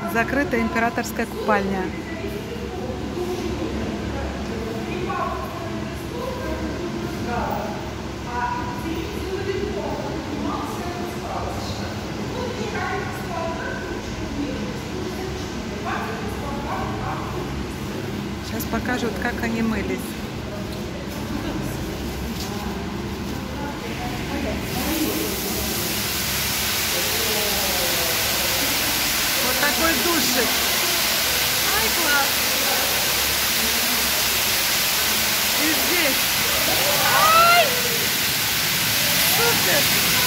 Закрытая императорская купальня. Сейчас покажут, как они мылись. Вот такой душик. Ай, класс. И здесь. Ай! Супер!